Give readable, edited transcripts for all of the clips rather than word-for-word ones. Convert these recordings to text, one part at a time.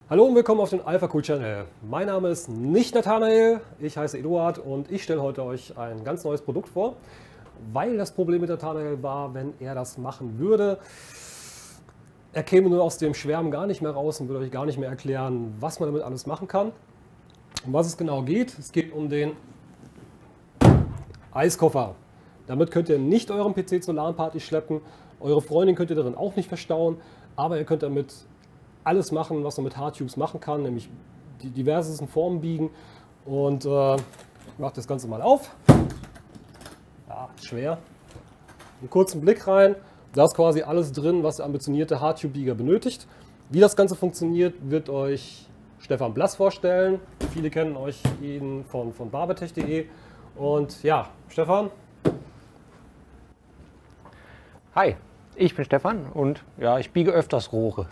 Hallo und willkommen auf dem AlphaCool Channel. Mein Name ist nicht Nathanael, ich heiße Eduard und ich stelle heute euch ein ganz neues Produkt vor, weil das Problem mit Nathanael war, wenn er das machen würde, er käme nur aus dem Schwärmen gar nicht mehr raus und würde euch gar nicht mehr erklären, was man damit alles machen kann. Um was es genau geht, es geht um den Eiskoffer. Damit könnt ihr nicht euren PC zur LAN-Party schleppen, eure Freundin könnt ihr darin auch nicht verstauen, aber ihr könnt damit alles machen, was man mit Hardtubes machen kann, nämlich die diversesten Formen biegen. Und ich mache das Ganze mal auf. Ja, schwer. Einen kurzen Blick rein. Da ist quasi alles drin, was der ambitionierte Hardtube-Bieger benötigt. Wie das Ganze funktioniert, wird euch Stefan Blass vorstellen. Viele kennen ihn von barbetech.de. Und ja, Stefan. Hi, ich bin Stefan und ja, ich biege öfters Rohre.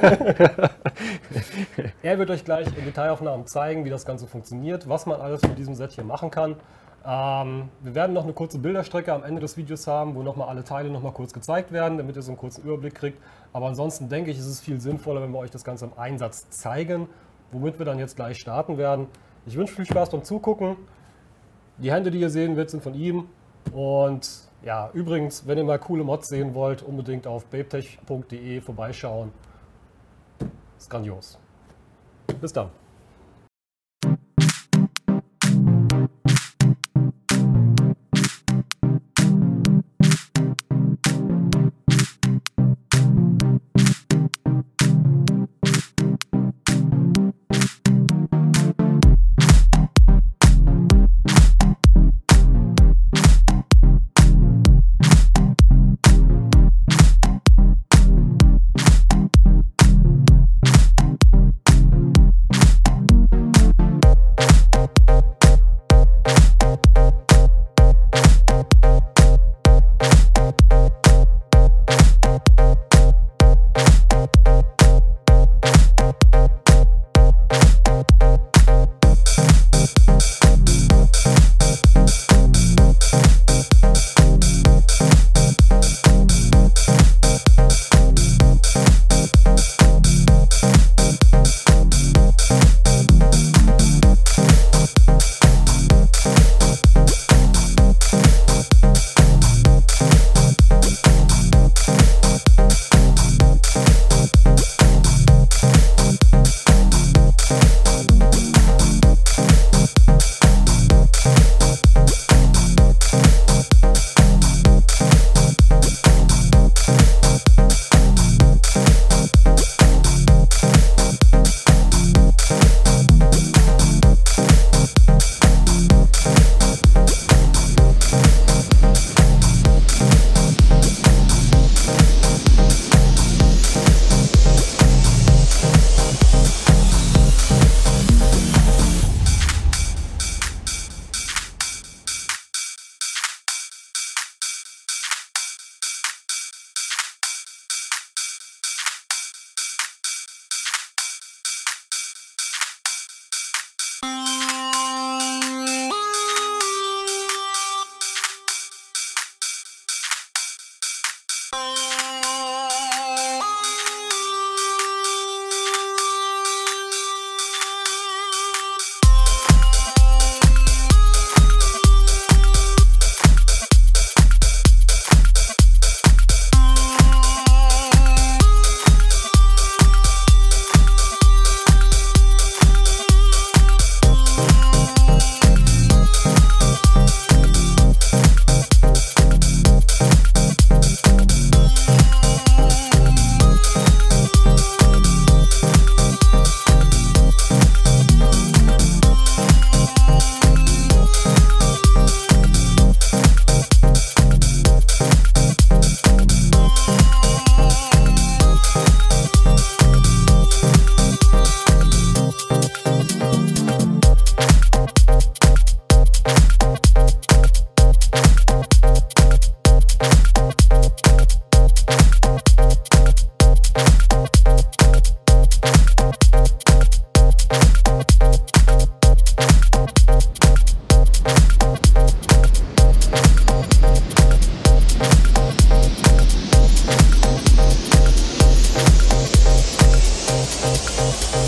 Er wird euch gleich in Detailaufnahmen zeigen, wie das Ganze funktioniert, was man alles mit diesem Set hier machen kann. Wir werden noch eine kurze Bilderstrecke am Ende des Videos haben, wo nochmal alle Teile nochmal kurz gezeigt werden, damit ihr so einen kurzen Überblick kriegt. Aber ansonsten denke ich, ist es viel sinnvoller, wenn wir euch das Ganze im Einsatz zeigen, womit wir dann jetzt gleich starten werden. Ich wünsche viel Spaß beim Zugucken. Die Hände, die ihr sehen werdet, sind von ihm. Und ja, übrigens, wenn ihr mal coole Mods sehen wollt, unbedingt auf babetech.de vorbeischauen. Ist grandios. Bis dann.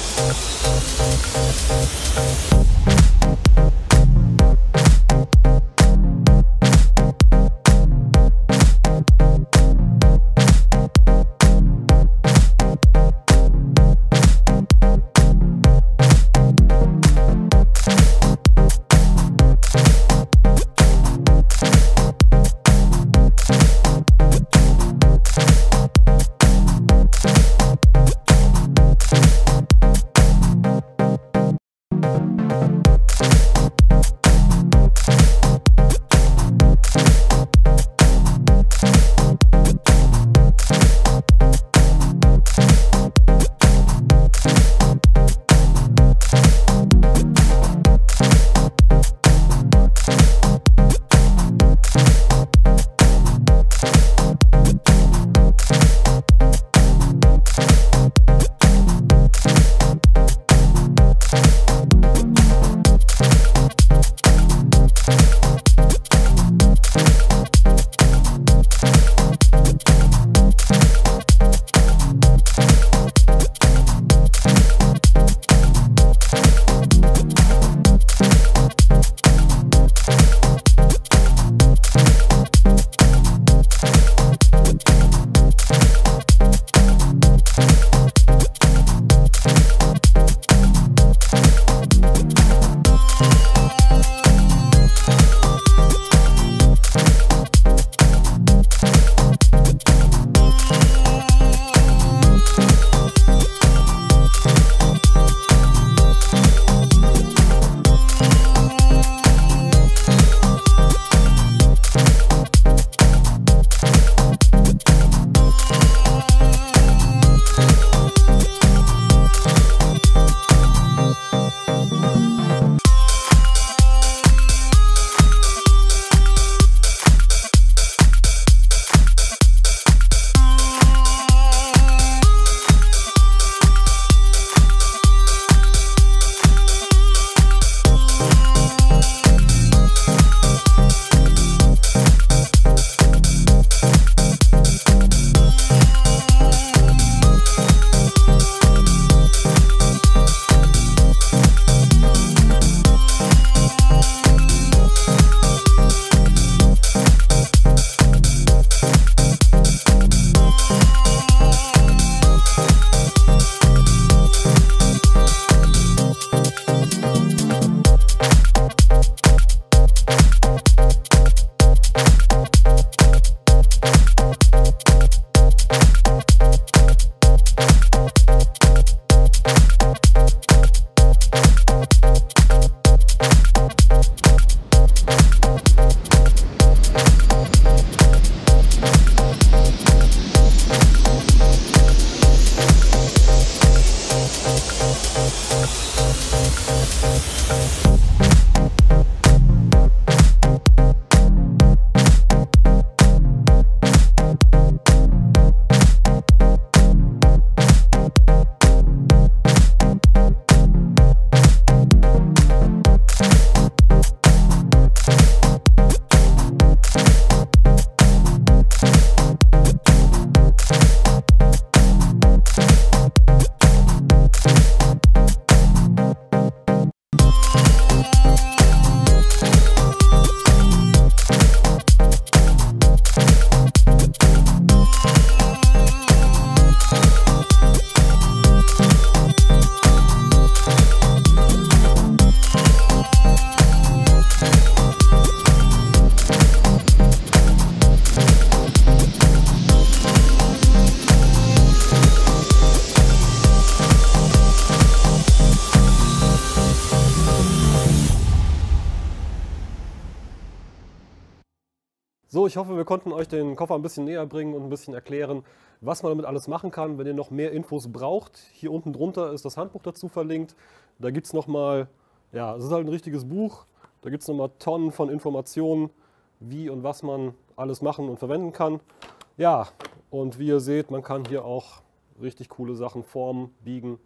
So, ich hoffe, wir konnten euch den Koffer ein bisschen näher bringen und ein bisschen erklären, was man damit alles machen kann. Wenn ihr noch mehr Infos braucht, hier unten drunter ist das Handbuch dazu verlinkt. Da gibt es nochmal, ja, es ist halt ein richtiges Buch, da gibt es nochmal Tonnen von Informationen, wie und was man alles machen und verwenden kann. Ja, und wie ihr seht, man kann hier auch richtig coole Sachen formen, biegen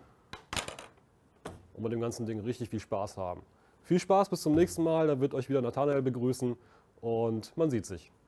und mit dem ganzen Ding richtig viel Spaß haben. Viel Spaß, bis zum nächsten Mal, da wird euch wieder Nathanael begrüßen und man sieht sich.